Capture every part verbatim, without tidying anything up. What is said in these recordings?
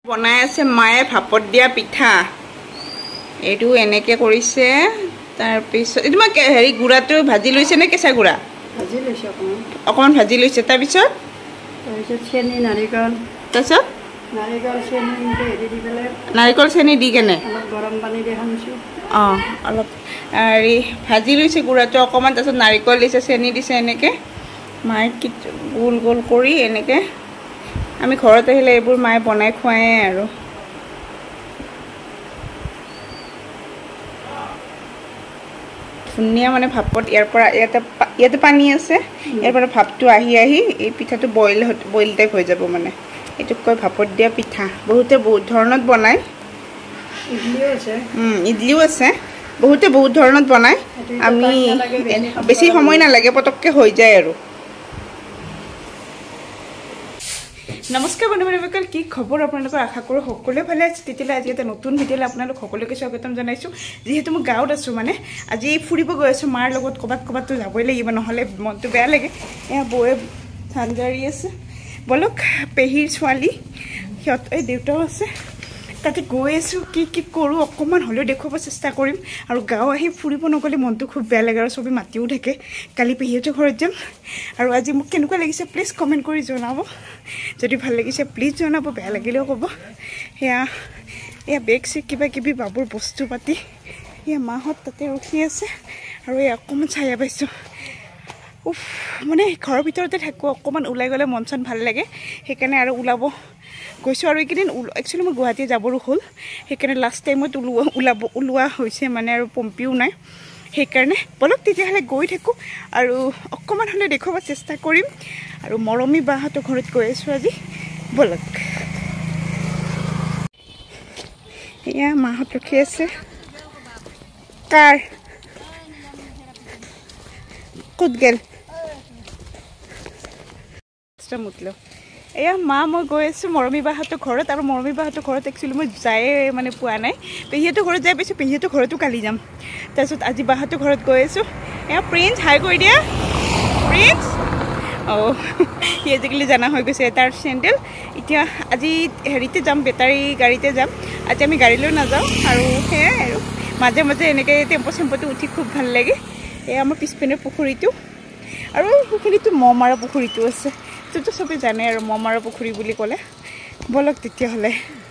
বনাই আছে মায়ে ভাপত দিয়া পিঠা এইটো এনেকে কৰিছে তাৰ পিছত এটো মা হেৰি গুড়াটো ভাজি লৈছে নে কেঁচা গুড়া ভাজি লৈছে অকমান অকমান ভাজি লৈছে তাৰ পিছত তাৰ পিছত চেনি নাৰিকল তাৰ পিছত নাৰিকল চেনি হেৰি দি পেলাই নাৰিকল চেনি দি কেনে অলপ গৰম পানী দি খানিছো অ অলপ হেৰি ভাজি লৈছে গুড়াটো অকমান তাৰ পিছত নাৰিকল দিছে চেনি দিছে এনেকে মায়ে কি গোল গোল কৰি এনেকে আমি ঘৰত আহিলে এইবোৰ মায়ে বনাই খুৱায় আৰু ধুনীয়া মানে ভাপত ইয়াৰ পৰা ইয়াতে ইয়াতে পানী আছে ইয়াৰ পৰা ভাপটো আহি আহি এই পিঠাটো বইল বইল টাইপ হৈ যাব মানে এইটোক কয় ভাপত দিয়া পিঠা বহুতে বহুত ধৰণত বনায় ইডলিও আছে ইডলিও আছে বহুতে বহুত ধৰণত বনায় আমি বেছি সময় নালাগে পটককৈ হৈ যায় আৰু নমস্কাৰ বন্ধু বান্ধৱীসকল কি খবৰ আপোনালোকৰ আশা কৰোঁ সকলোৱে ভালে আছে তেতিয়ালে আজি এটা নতুন ভিডিঅ'লৈ আপোনালোক সকলোকে স্বাগতম জনাইছোঁ যিহেতু মই গাঁৱত আছোঁ মানে আজি ফুৰিব গৈ আছোঁ মাৰ লগত ক'ৰবাত ক'ৰবাততো যাবই লাগিব নহ'লে মনটো বেয়া লাগে এয়া বৌয়ে ধান জাৰি আছে বলক পেহীৰ ছোৱালী সিহঁত এই দেউতাও আছে তাতে গৈ আছোঁ কি কি কৰোঁ অকণমান হ'লেও দেখুৱাব চেষ্টা কৰিম আৰু গাঁও আহি ফুৰিব নগ'লে মনটো খুব বেয়া লাগে আৰু চবেই মাতিও থাকে কালি পেহীহঁতৰ ঘৰত যাম আৰু আজি মোক কেনেকুৱা লাগিছে প্লিজ কমেণ্ট কৰি জনাব যদি ভাল লাগিছে প্লিজ জনাব বেয়া লাগিলেও ক'ব সেয়া এয়া বেগ চেগ কিবা কিবি বাবুৰ বস্তু পাতি এয়া মাহঁত তাতে ৰখি আছে আৰু এই অকণমান চায়া পাইছোঁ উফ মানে ঘৰৰ ভিতৰতে থাকোঁ অকণমান ওলাই গ'লে মন চন ভাল লাগে সেইকাৰণে আৰু ওলাব গৈছোঁ আৰু এইকেইদিন একচুৱেলি মই গুৱাহাটী যাবৰো হ'ল সেইকাৰণে লাষ্ট টাইমত ওলোৱা ওলাব ওলোৱা হৈছে মানে আৰু পম্পীও নাই সেইকাৰণে বলক তেতিয়াহ'লে গৈ থাকোঁ আৰু অকণমান হ'লে দেখুৱাব চেষ্টা কৰিম আৰু মৰমী বাহঁতৰ ঘৰত গৈ আছোঁ আজি বলক এয়া মাহঁত ৰখি আছে কাৰ ক'ত গেল মুতলো এয়া মা মই গৈ আছোঁ মৰমী বাহঁতৰ ঘৰত আৰু মৰমী বাহঁতৰ ঘৰত একচুৱেলি মই যায়ে মানে পোৱা নাই পেহীহঁতৰ ঘৰত যাই পাইছোঁ পেহীহঁতৰ ঘৰতো কালি যাম তাৰপিছত আজি বাহঁতৰ ঘৰত গৈ আছোঁ এয়া প্ৰিন্স হাই কৰি দিয়া প্ৰিন্স অঁ সি আজিকালি জানা হৈ গৈছে তাৰ চেণ্ডেল এতিয়া আজি হেৰিতে যাম বেটাৰী গাড়ীতে যাম আজি আমি গাড়ী লৈ নাযাওঁ আৰু সেয়াই আৰু মাজে মাজে এনেকৈ টেম্পো চেম্পোটো উঠি খুব ভাল লাগে এয়া আমাৰ পিছপিনে পুখুৰীটো আৰু সেইখিনিতো মহ মাৰা পুখুৰীটো আছে এইটোতো চবেই জানে আৰু মহ মাৰা পুখুৰী বুলি ক'লে বলক তেতিয়াহ'লে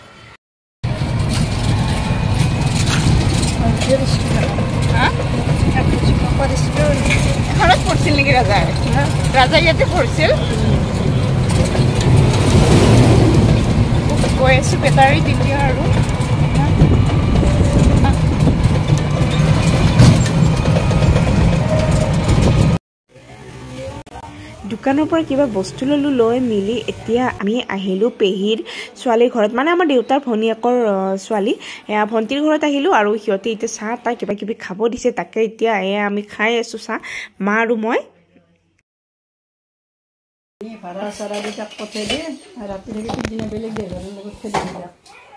ঘৰত পঢ়িছিল নেকি ৰাজাই ৰাজা ইয়াতে পঢ়িছিল গৈ আছোঁ বেটাৰী তেতিয়া আৰু দোকানৰ পৰা কিবা বস্তু ল'লোঁ লৈ মিলি এতিয়া আমি আহিলোঁ পেহীৰ ছোৱালীৰ ঘৰত মানে আমাৰ দেউতাৰ ভনীয়েকৰ ছোৱালী এয়া ভণ্টিৰ ঘৰত আহিলোঁ আৰু সিহঁতে এতিয়া চাহ তাহ কিবা কিবি খাব দিছে তাকে এতিয়া এয়া আমি খাই আছোঁ চাহ মা আৰু মই ভাড়া চাৰা দি তাক পঠাই দিয়ে ৰাতি থাকি পিছদিনা বেলেগ ড্ৰাইভাৰৰ লগত খেলি দিয়া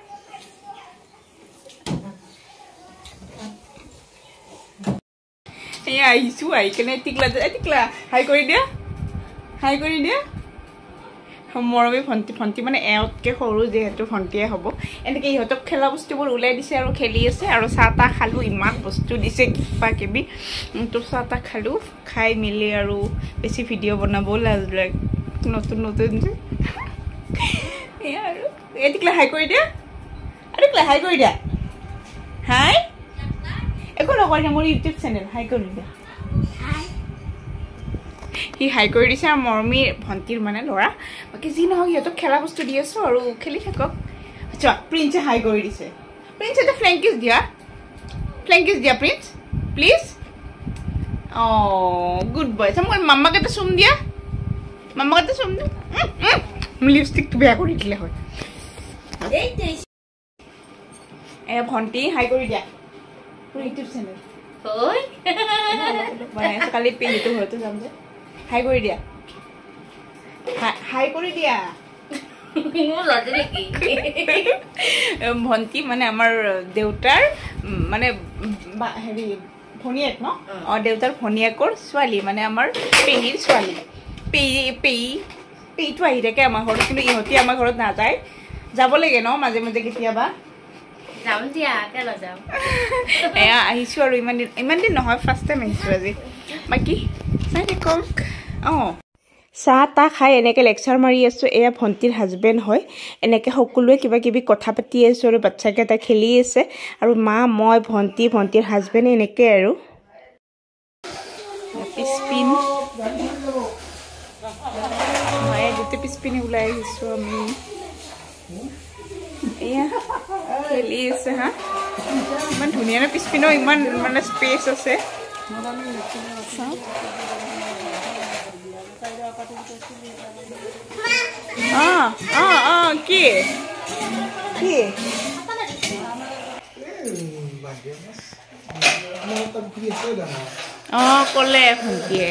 এয়া আহিছোঁ আহি কেনে টিকলা টিকলা হাই কৰি দিয়া হাই কৰি দিয়া মৰমী ভণ্টি ভণ্টি মানে এওঁতকৈ সৰু যিহেতু ভণ্টিয়ে হ'ব এনেকৈ ইহঁতক খেলা বস্তুবোৰ ওলাই দিছে আৰু খেলি আছে আৰু চাহ তাহ খালোঁ ইমান বস্তু দিছে কিবা কিবি তো চাহ তাহ খালোঁ খাই মেলি আৰু বেছি ভিডিঅ' বনাবও লাজ লাগে নতুন নতুন যে এয়া আৰু এই টিকলা হাই কৰি দিয়া আৰু টিকলা হাই কৰি দিয়া হাই একো নকৰি দিয়া মোৰ ইউটিউব চেনেল হাই কৰি দিয়া সি হাই কৰি দিছে আৰু মৰমী ভণ্টিৰ মানে ল'ৰা বাকী যি নহওক সিহঁতক খেলা বস্তু দি আছোঁ আৰু খেলি থাকক আচ্ছা প্ৰিন্সে হাই কৰি দিছে প্ৰিন্স এটা ফ্লেংকিছ দিয়া ফ্লেংকিছ দিয়া প্ৰিন্স প্লিজ অঁ গুড বয় আচ্ছা মই মাম্মাক এটা চুম দিয়া মাম্মাক এটা চুম দিয়া লিপষ্টিকটো বেয়া কৰি দিলে হয় এ ভণ্টি হাই কৰি দিয়া তোৰ ইউটিউব চেনেল বনাই আছোঁ কালি পেহীটো ঘৰতো যাম যে হাই কৰি দিয়া হাই কৰি দিয়া ভণ্টি মানে আমাৰ দেউতাৰ মানে হেৰি ভনীয়েক ন অঁ দেউতাৰ ভনীয়েকৰ ছোৱালী মানে আমাৰ পেহীৰ ছোৱালী পেহী পেহী পেহীটো আহি থাকে আমাৰ ঘৰত কিন্তু ইহঁতি আমাৰ ঘৰত নাযায় যাব লাগে ন মাজে মাজে কেতিয়াবা যাম দিয়া কেলে যাম এয়া আহিছো আৰু ইমান দিন ইমান দিন নহয় ফাৰ্ষ্ট টাইম আহিছো আজি বাকি চাই দেখক অ চাহ তা খাই এনেকে লেকচাৰ মাৰি আছো এয়া ভন্টিৰ হাজবেণ্ড হয় এনেকে সকলোৱে কিবা কিবি কথা পাতি আছো আৰু বাচ্চাকেইটা খেলি আছে আৰু মা মই ভন্টি ভন্টিৰ হাজবেণ্ড এনেকে আৰু পিছপিন মই গোটে পিছপিনে ওলাই আহিছো আমি এয়া খেলি আছে হা ইমান ধুনীয়া না পিছপিনেও ইমান মানে স্পেচ আছে অঁ অঁ অঁ কি কি অঁ ক'লে ভণ্টিয়ে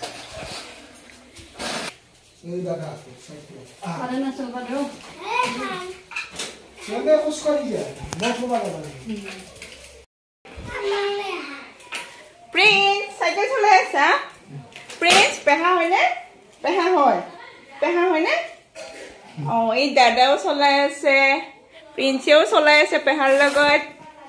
প্ৰিন্স চাইকেল চলাই আছা প্ৰিন্স পেহা হয়নে পেহা হয় পেহা হয়নে অঁ এই দাদাও চলাই আছে প্ৰিন্সেও চলাই আছে পেহাৰ লগত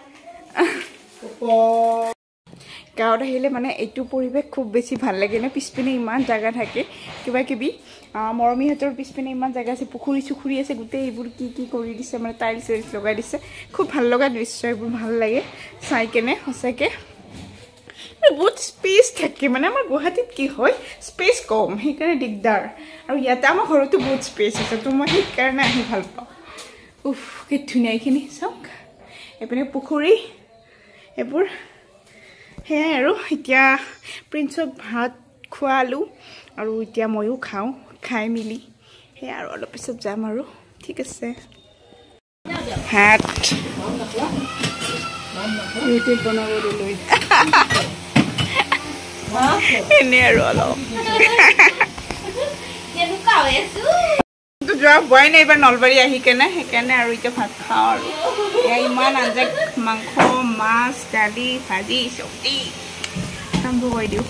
গাঁৱত আহিলে মানে এইটো পৰিৱেশ খুব বেছি ভাল লাগে ন পিছপিনে ইমান জাগা থাকে কিবা কিবি মৰমীহঁতৰ পিছপিনে ইমান জাগা আছে পুখুৰী চুখুৰী আছে গোটেই এইবোৰ কি কি কৰি দিছে মানে টাইলছ চাইলছ লগাই দিছে খুব ভাল লগা দৃশ্য এইবোৰ ভাল লাগে চাই কেনে সঁচাকৈ বহুত স্পেচ থাকে মানে আমাৰ গুৱাহাটীত কি হয় স্পেচ কম সেইকাৰণে দিগদাৰ আৰু ইয়াতে আমাৰ ঘৰতো বহুত স্পেচ আছে তো মই সেইকাৰণে আহি ভাল পাওঁ উফ কি ধুনীয়া এইখিনি চাওক এইপিনে পুখুৰী এইবোৰ সেয়াই আৰু এতিয়া প্ৰিন্সক ভাত খোৱালোঁ আৰু এতিয়া ময়ো খাওঁ খাই মেলি সেয়া আৰু অলপ পিছত যাম আৰু ঠিক আছে ভাত ইউটিউব বনাবলৈ এনে আৰু অলপ যোৱা হোৱাই নাই এইবাৰ নলবাৰী আহি কেনে সেইকাৰণে আৰু এতিয়া ভাত খাওঁ আৰু এয়া ইমান আঞ্জা মাংস মাছ দালি ভাজি চব্জি আৰম্ভ কৰি দিওঁ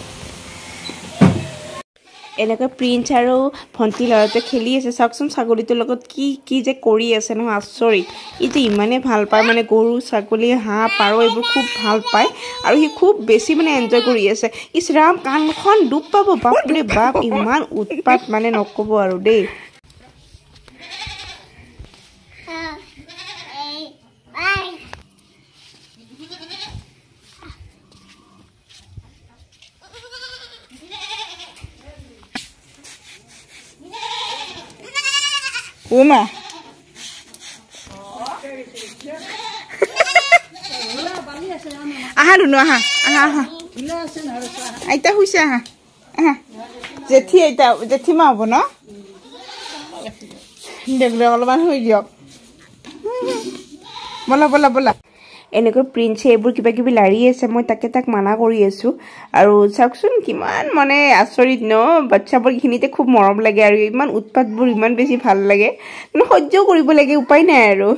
এনেকৈ প্ৰিন্স আৰু ভণ্টি ল'ৰাটোৱে খেলি আছে চাওকচোন ছাগলীটোৰ লগত কি কি যে কৰি আছে নহয় আচৰিত ই যে ইমানেই ভাল পায় মানে গৰু ছাগলী হাঁহ পাৰ এইবোৰ খুব ভাল পায় আৰু সি খুব বেছি মানে এনজয় কৰি আছে ইছ ৰাম কাণখন ডুব পাব বাপৰে বাপ ইমান উৎপাত মানে নক'ব আৰু দেই Uma. Aha dulu aha, aha aha. Aita huisa aha, aha. Jethi aita, jethi mau bono. Dekle kalau mana hui diok. Bola bola bola. এনেকৈ প্ৰিন্সে এইবোৰ কিবা কিবি লাৰি আছে মই তাকে তাক মানা কৰি আছো আৰু চাওকচোন কিমান মানে আচৰিত ন বাচ্চাবোৰ খিনিতে খুব মৰম লাগে আৰু ইমান উৎপাতবোৰ ইমান বেছি ভাল লাগে মানে সহ্য কৰিব লাগে উপায় নাই আৰু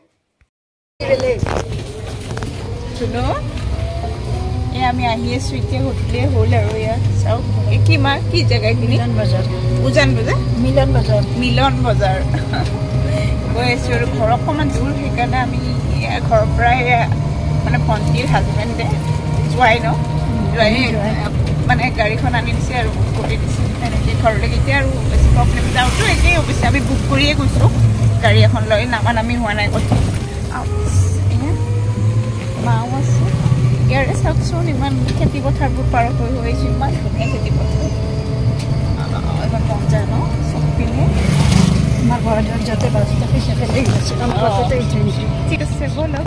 শুনো এই আমি আহি আছো এতিয়া হোটেলে হ'ল আৰু ইয়াত চাওক কি মা কি জায়গা কিনি মিলন বজাৰ উজান বজাৰ মিলন বজাৰ মিলন বজাৰ গৈ আছো আৰু ঘৰ অকণমান দূৰ সেইকাৰণে আমি ঘৰৰ পৰাই মানে ভণ্টিৰ হাজবেণ্ডে যোৱাই ন যোৱাই মানে গাড়ীখন আনি দিছে আৰু বুক কৰি দিছে এনেকৈ ঘৰলৈকে এতিয়া আৰু বেছি প্ৰব্লেম যাওঁতো একেই অৱশ্যে আমি বুক কৰিয়ে গৈছোঁ গাড়ী এখন লৈ নামা নামি হোৱা নাই ক'তো মাও আছে ইয়াৰে চাওকচোন ইমান খেতি পথাৰবোৰ পাৰ হৈ হৈ আহিছোঁ ইমান ধুনীয়া খেতি পথাৰ ইমান মন যায় ন চব পিনে আমার ঘর যাতে বাজতে পিছে ফেলে গেছে কাম করতে ইচ্ছে ঠিক আছে বলো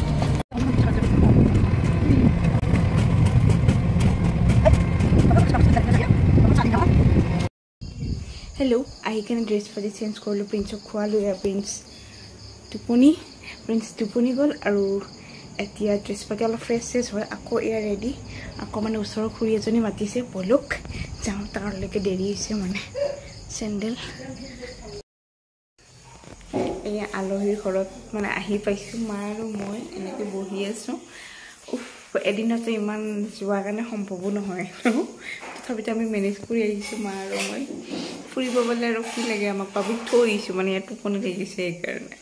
হেল্ল' আহি কেনে ড্ৰেছ পাতি চেঞ্জ কৰিলোঁ প্ৰিন্সক খোৱালোঁ এয়া প্ৰিন্স টোপনি প্ৰিন্স টোপনি গ'ল আৰু এতিয়া ড্ৰেছ পাতি অলপ ফ্ৰেছ চেছ হয় আকৌ এয়া ৰেডি আকৌ মানে ওচৰৰ খুৰী এজনী মাতিছে বলক যাওঁ তাৰলৈকে দেৰি হৈছে মানে চেণ্ডেল এয়া আলহীৰ ঘৰত মানে আহি পাইছোঁ মা আৰু মই এনেকৈ বহি আছোঁ উফ এদিনতে ইমান যোৱাৰ কাৰণে সম্ভৱো নহয় তথাপিতো আমি মেনেজ কৰি আহিছোঁ মা আৰু মই ফুৰিব গ'লে আৰু কি লাগে আমাক পাবি থৈ দিছোঁ মানে ইয়াত টোপনি লাগিছে সেইকাৰণে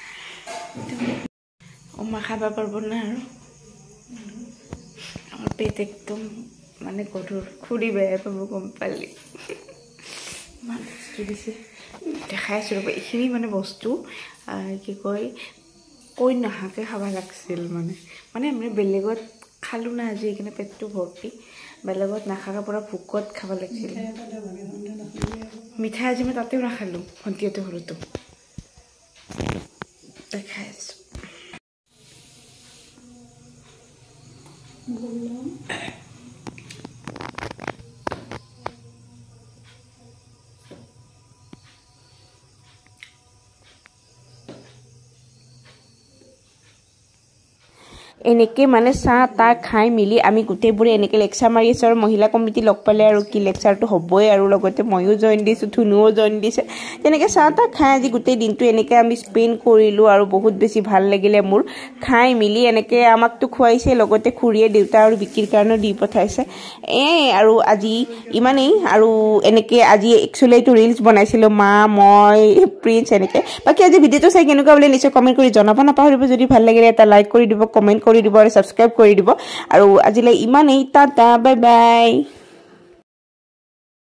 অমা খাব পাৰিব না আৰু আমাৰ পেট একদম মানে গধুৰ খুৰি বেয়া পাব গম পালি ইমান বস্তু দিছে দেখাই আছোঁ ৰ'ব এইখিনি মানে বস্তু কি কয় কৈ নহাকৈ খাব লাগিছিল মানে মানে আমি বেলেগত খালোঁ না আজি সেইকাৰণে পেটটো ভৰ্তি বেলেগত নাখাকাৰ পৰা ভোকত খাব লাগিছিল মিঠাই আজি মই তাতেও নাখালোঁ ভণ্টিহঁতে সৰুটো দেখাই আছোঁ এনেকৈ মানে চাহ তাহ খাই মেলি আমি গোটেইবোৰে এনেকৈ লেকচাৰ মাৰি আছোঁ আৰু মহিলা কমিটি লগ পালে আৰু কি লেকচাৰটো হ'বই আৰু লগতে ময়ো জইন দিছোঁ ধুনুও জইন দিছে তেনেকৈ চাহ তাহ খাই আজি গোটেই দিনটো এনেকৈ আমি স্পেণ্ড কৰিলোঁ আৰু বহুত বেছি ভাল লাগিলে মোৰ খাই মেলি এনেকৈ আমাকতো খুৱাইছে লগতে খুৰীয়ে দেউতা আৰু বিক্ৰীৰ কাৰণেও দি পঠাইছে এই আৰু আজি ইমানেই আৰু এনেকৈ আজি একচুৱেলি এইটো ৰিলছ বনাইছিলোঁ মা মই প্ৰিন্স এনেকৈ বাকী আজি ভিডিঅ'টো চাই কেনেকুৱা বুলি নিশ্চয় কমেণ্ট কৰি জনাব নাপাহৰিব যদি ভাল লাগিলে এটা লাইক কৰি দিব কমেণ্ট কৰি দিব আৰু সাবস্ক্ৰাইব কৰি দিব আৰু আজিলৈ ইমানেই টাটা বাই বাই